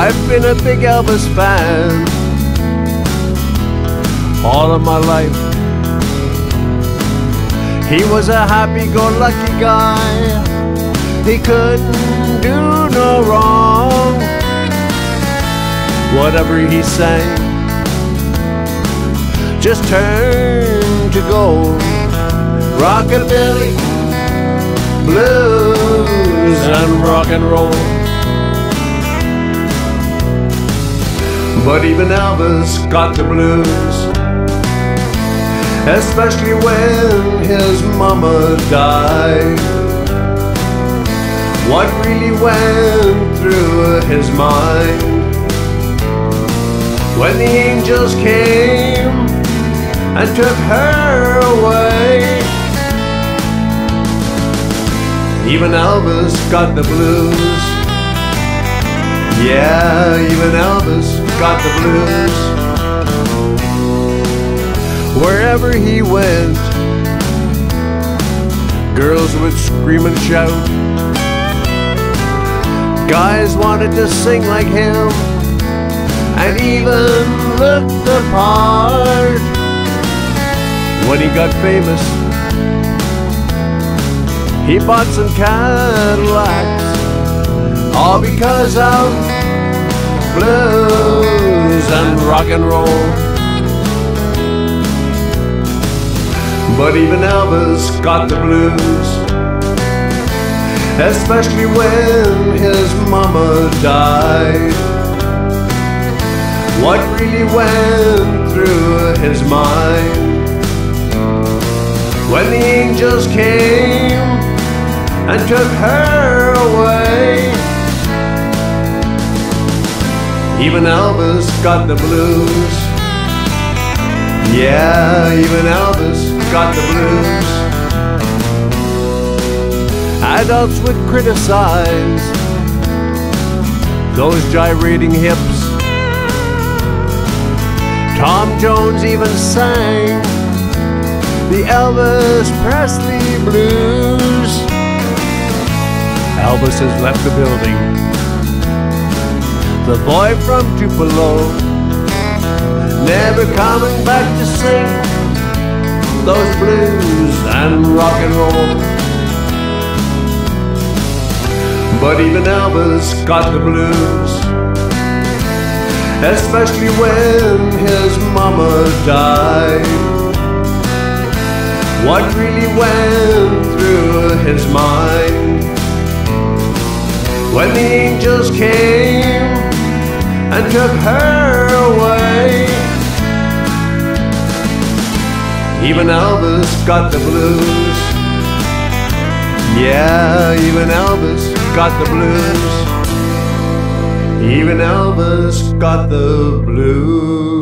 I've been a big Elvis fan all of my life. He was a happy-go-lucky guy. He couldn't do no wrong. Whatever he sang just turned to gold. Rockabilly, blues, and rock and roll. But even Elvis got the blues, especially when his mama died. What really went through his mind when the angels came and took her away? Even Elvis got the blues. Yeah, even Elvis got the blues. Wherever he went, girls would scream and shout. Guys wanted to sing like him and even look the part. When he got famous, he bought some Cadillacs, all because of blues and rock and roll. But even Elvis got the blues, especially when his mama died. What really went through his mind when the angels came and took her away? Even Elvis got the blues. Yeah, even Elvis got the blues. Adults would criticize those gyrating hips. Tom Jones even sang the Elvis Presley blues. Elvis has left the building. The boy from Tupelo, never coming back to sing those blues and rock and roll. But even Elvis got the blues, especially when his mama died. What really went through his mind when the angels came and took her away? Even Elvis got the blues. Yeah, even Elvis got the blues. Even Elvis got the blues.